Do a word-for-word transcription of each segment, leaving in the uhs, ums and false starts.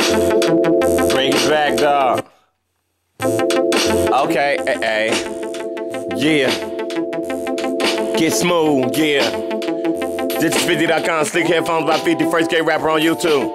Bring it back, dog. Okay, hey, hey. Yeah. Get smooth, yeah. This is fifty dot com, Slick Headphones by fifty, first gay rapper on YouTube.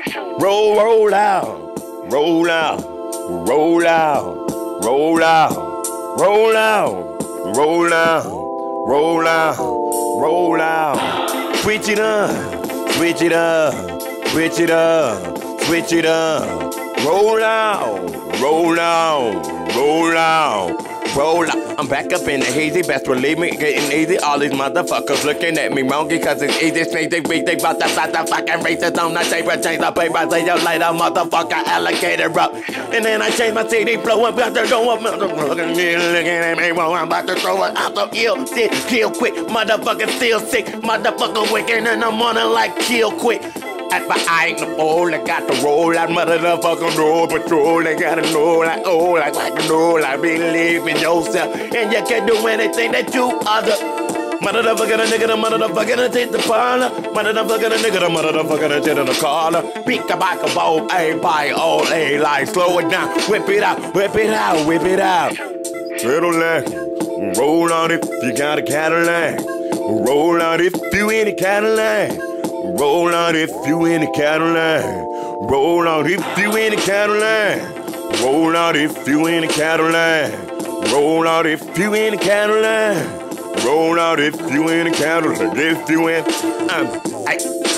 Roll, roll out, roll out, roll out, roll out, roll out, roll out, roll out, roll out. Switch it up, switch it up, switch it up, switch it up. Roll out, roll out, roll out. Roll out. I'm back up in the hazy, best believe me, getting easy. All these motherfuckers looking at me wrong because it's easy. Snake, they beat, they bout to start the fucking racist on the table. Change the paper, say you later, motherfucker, alligator up. And then I change my C D flow, I'm about to go up, motherfucking looking at me wrong. I'm about to throw it out the ill, shit, kill quick. Motherfucker still sick, motherfucker waking in the morning like kill quick. But I ain't no old, I got to roll out, motherfucking road patrol. I gotta know, like, oh, like, I can know, like, believe in yourself. And you can do anything that you other. Motherfucker, the nigga, the motherfucker, the take the parlor. Motherfucker, the nigga, the motherfucker, the take the collar. Pick a back a bowl, a by all, a like, slow it down, whip it out, whip it out, whip it out. Little leg, roll out if you got a Cadillac. Roll out if you in a Cadillac. Roll out if you in a Cadillac. Roll out if you in a Cadillac. Roll out if you in a Cadillac. Roll out if you in a Cadillac. Roll out if you in a Cadillac. If you in, um, I,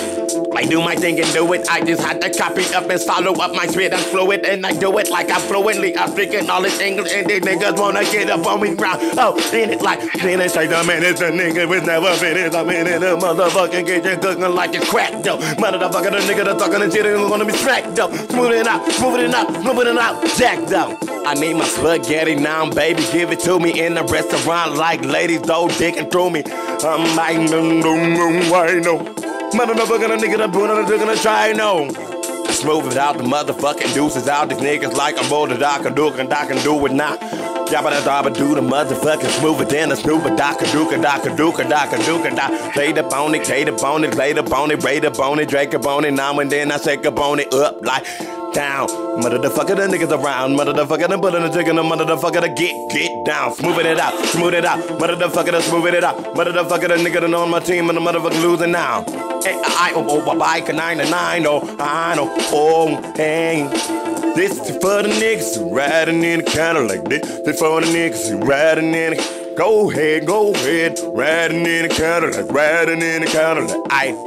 I do my thing and do it. I just had to copy up and follow up my spit and fluid, and I do it like I'm fluently. I'm speaking all this English, and these niggas wanna get up on me round. Oh, in it like finish like the minutes, the nigga was never finished. I'm in the motherfucking kitchen cooking like it's crack dough. Motherfucker, the nigga that's talking and shit is gonna be smacked though. Smooth it out, smooth it out, smooth it out, jacked up. I need my spaghetti now, baby. Give it to me in the restaurant like ladies, though, dicking through me. I'm like, no, no, no, I know. Motherfucker, the nigga, the boon, they're gonna try, no. Smooth it out, the motherfucking deuces out. These niggas like I'm bold, I can do it, and I can do it now. Jabba da dabba do the motherfucking smooth it, then the smooth it, da ka do ka da ka do ka da ka do ka da. Play the bone it, play the bone it, play the bone it, ray the bone it, drink a bone it, now and then I shake a bone it up like down. Motherfucker, the niggas around. Motherfucker, the put in the chicken, the motherfucker, the get, get down. Smoothing it out, smooth it out. Motherfucker, the smoothing it out. Motherfucker, the nigga that on my team and the motherfucker losing now. Hey, I, oh, oh, oh, bike, nine to nine, oh, I know, oh, hey. This is for the niggas riding in the Cadillac. This is for the niggas riding in the. Go ahead, go ahead, riding in the Cadillac, riding in the Cadillac. I.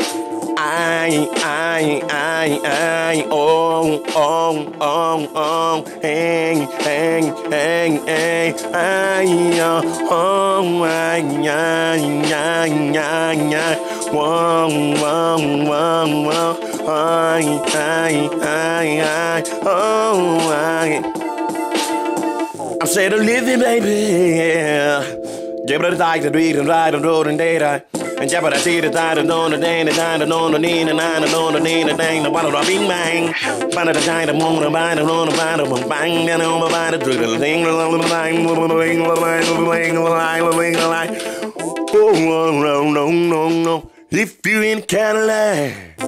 I, I, I, I, oh, oh, oh, oh, hey, hey, hey, hey, I, oh, I, I, I, I, I, whoa, whoa, whoa, whoa, I, I, I, I, oh, I. I'm sad of living, baby, yeah. Give it a die to read and ride and road and daylight. And jabba da dee da da da da da da da da da da da da da da da da da da da bing bang. Bang da da da moon da bang da da bang da bang da da bang da da da ding da da bang da da bang da da bang da da. Oh no no no no. If you in Cadillac.